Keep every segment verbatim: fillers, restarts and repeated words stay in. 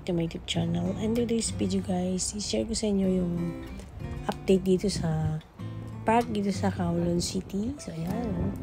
back to my YouTube channel. And today's video guys, i-share ko sa inyo yung update dito sa park dito sa Kowloon City. So ayan.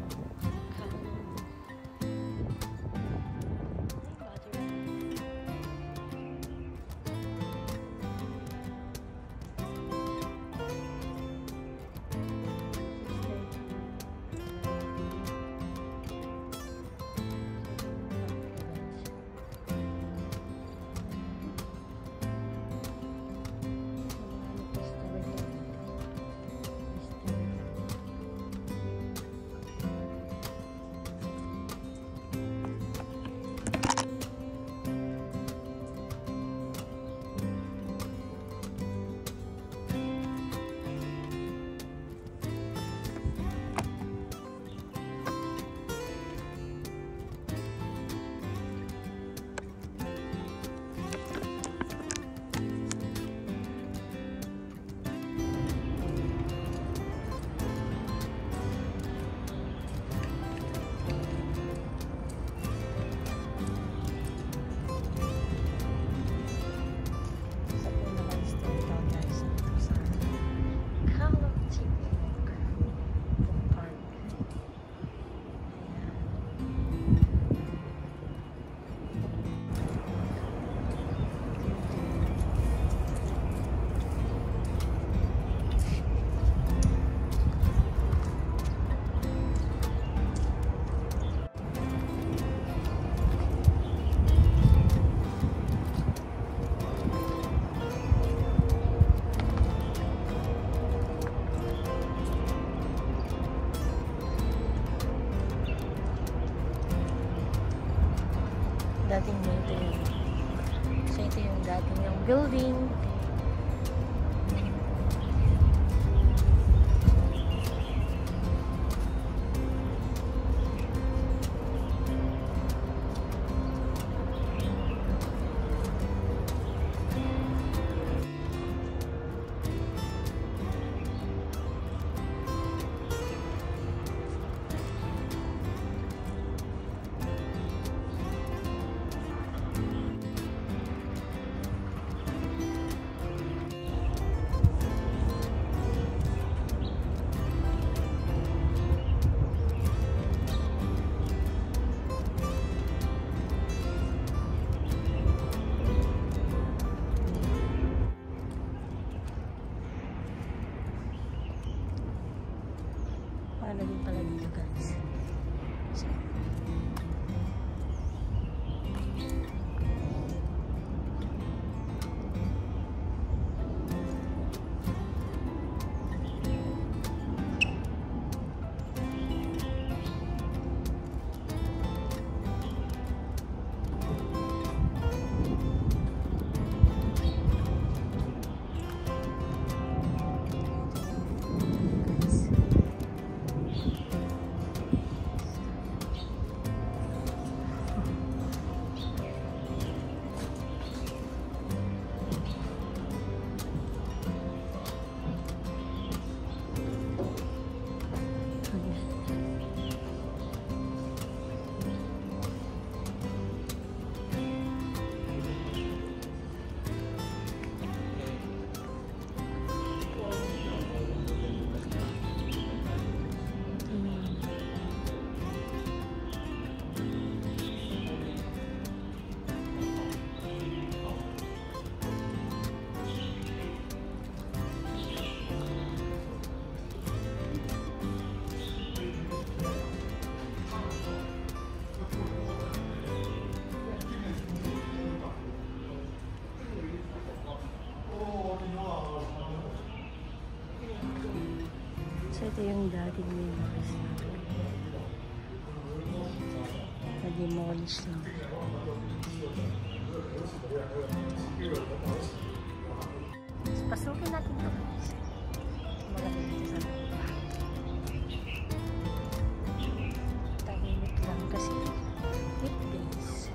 Dating ito yung so ito yung dating yung building. Paano din pala dito guys. So, So, ito yung dating may guys. Na-demolish lang. So, pasukin natin ito guys. Maganda dito sa loob. Tahimik lang kasi weekdays.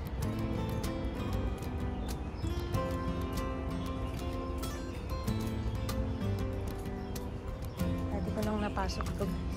Dati ko nang napasok ito guys.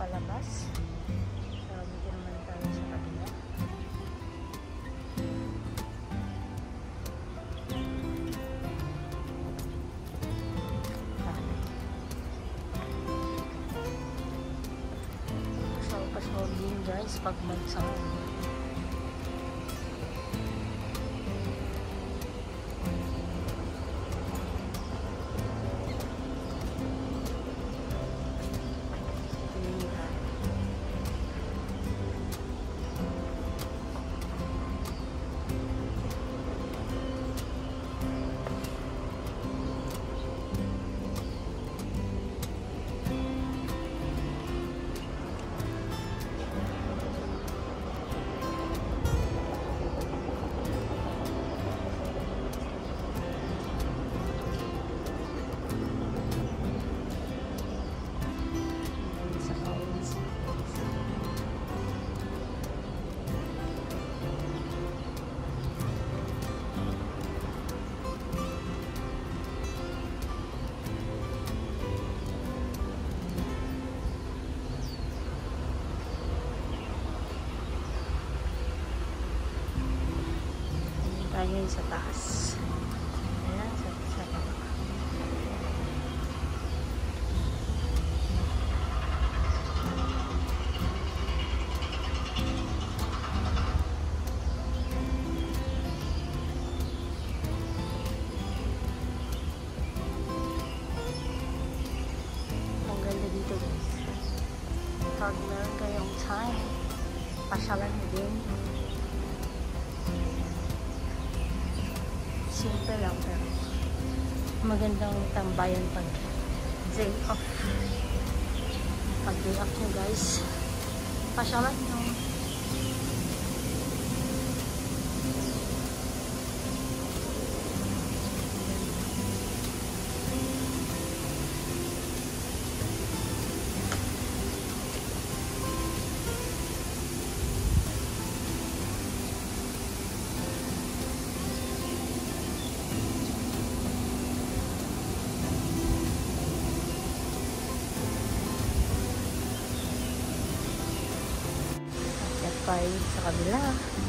palabas. So, dito naman tayo sa kabila. Pasal-pasal din guys pag mag-sound. Tayo sa taas. Ayan, sa sa baba. Ang ganda dito guys. Pag meron kayong time, pasyalan mo din. Simple lang pero magandang tambayan pag day off. Pag day off nyo guys, pasyalan nyo. Tayo sa kabila.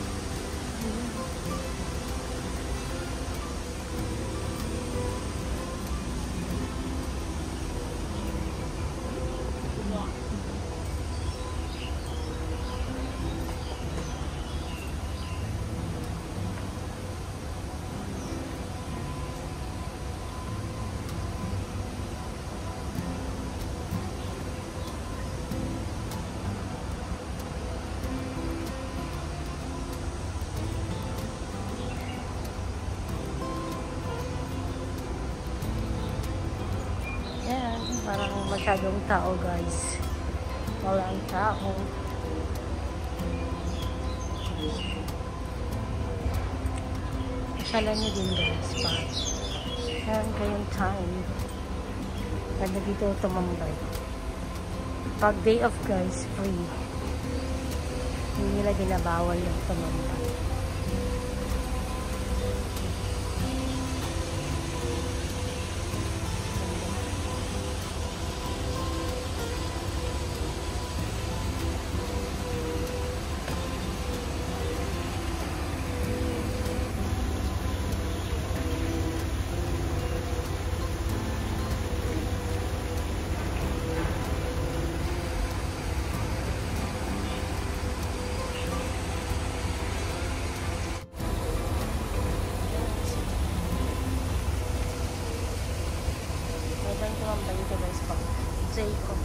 Parang masyadong tao guys. Wala ang tao. Masyalan nyo din guys. Pag meron kayong time, ganda dito tumambay. Pag day off guys, free. Hindi nila binabawal yung tumambay. Tumambay dito guys pag day off.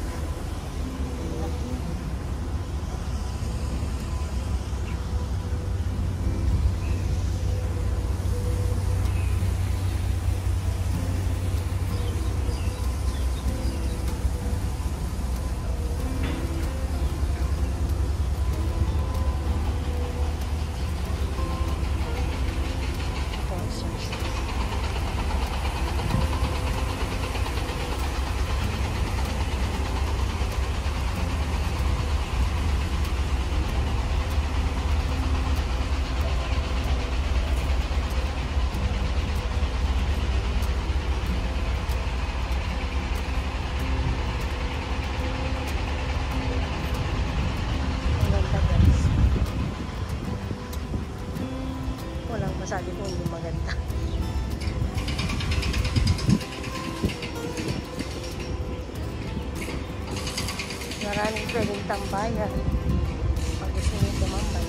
Maraming pwedeng tambayan pag gusto nyo tumambay.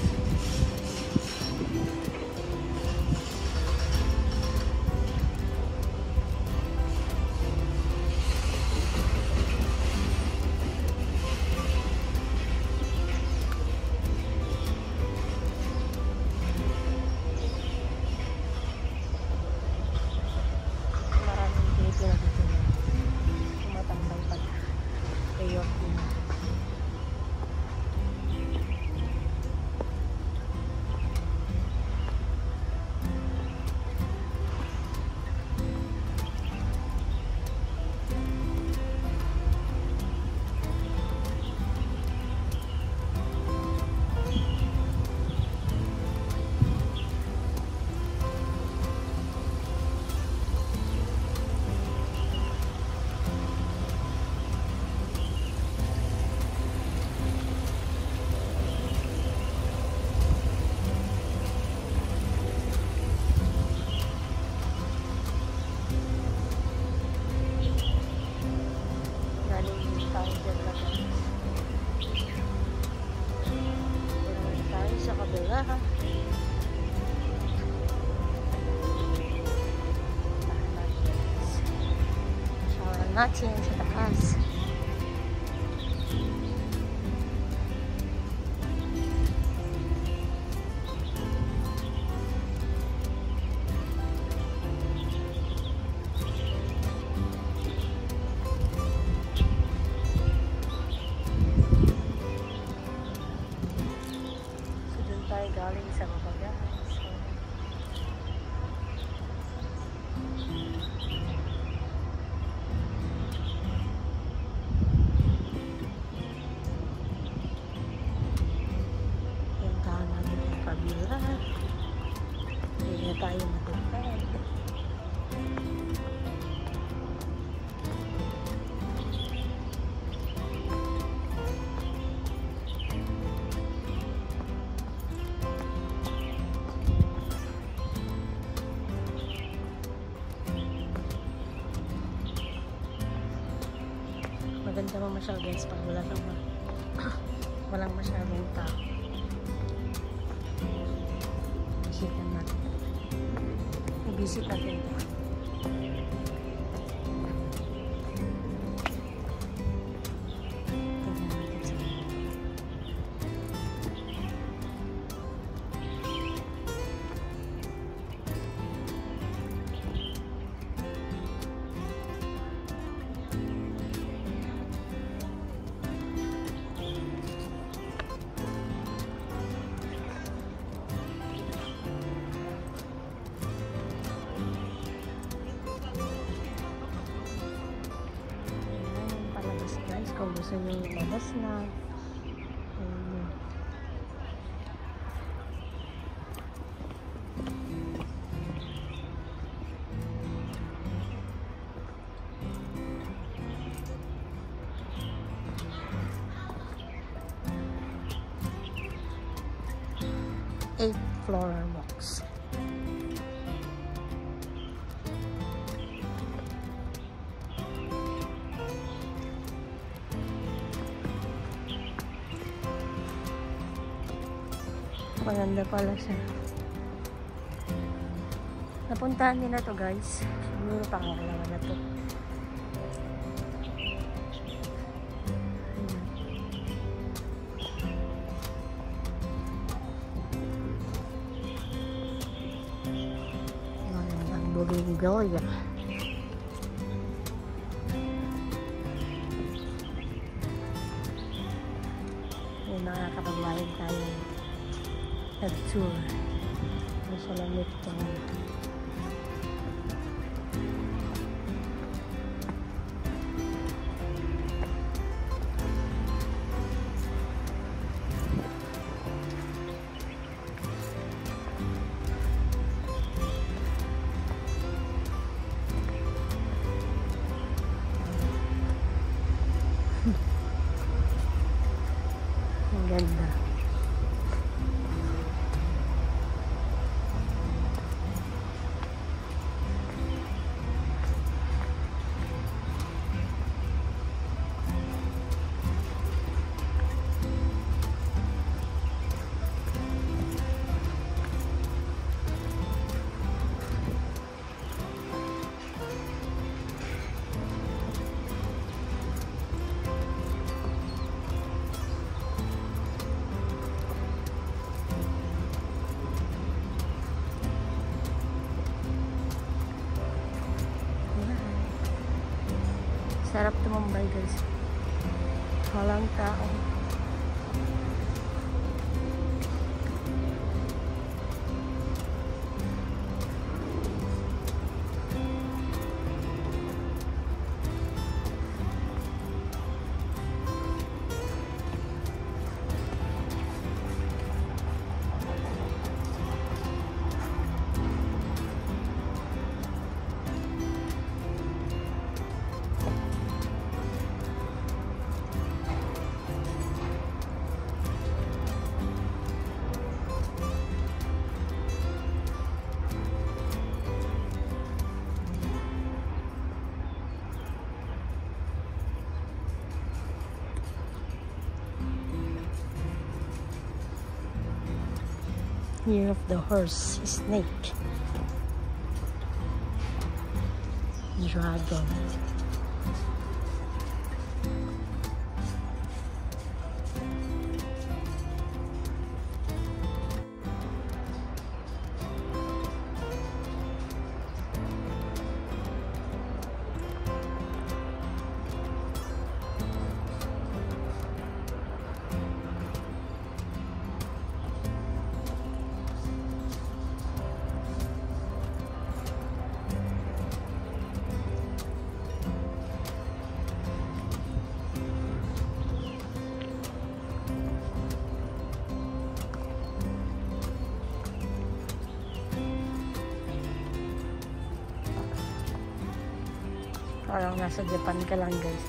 Maraming Pilipino dito na tumatambay pag day off din. Sa kabila ha. Shower natin sa taas. Galing sa baba guys. So, puntahan natin yung kabila. Hindi na tayo matupad. Maganda mo masyado guys pag wala kang ma walang masyadong tao. Bisitan natin. I-visit natin ito. Tingnan natin sa guys, kung gusto nyo labas na. Ayun. Eight floral walks. Maganda pala siya. Napuntahan nila to guys. Siguro pangalawa na to. Ang bougainvillea. May makakapagbayad tayo at tour sa lamit ko. Ang ganda. tumambay guys. Walang tao. Year of the horse, snake, dragon. Parang nasa Japan ka lang guys.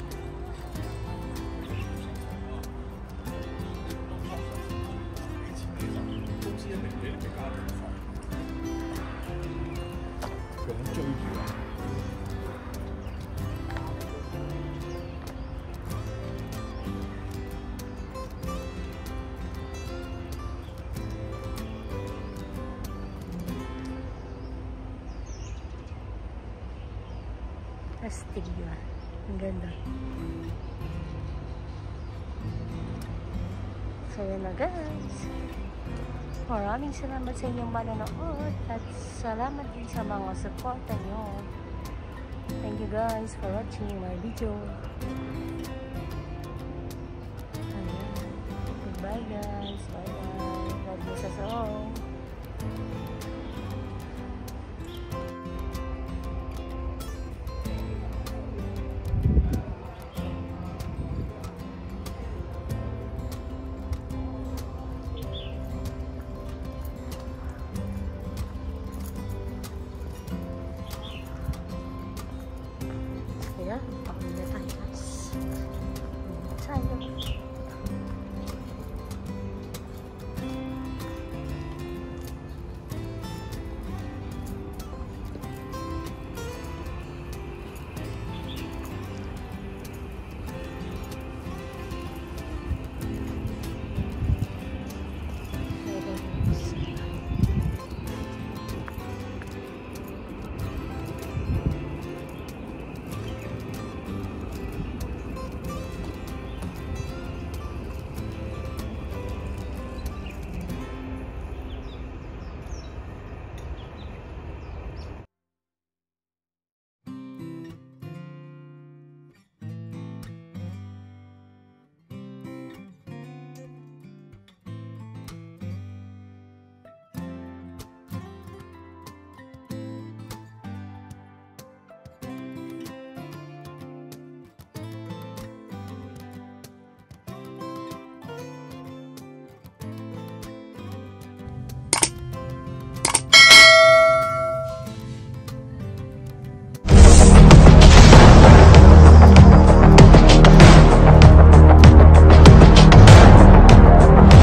Astig yun. Ang ganda. So yun na guys. Maraming salamat sa inyong manonood at salamat din sa mga suporta nyo. Thank you guys for watching my video. Ayan. Goodbye guys. Bye bye. God bless us all.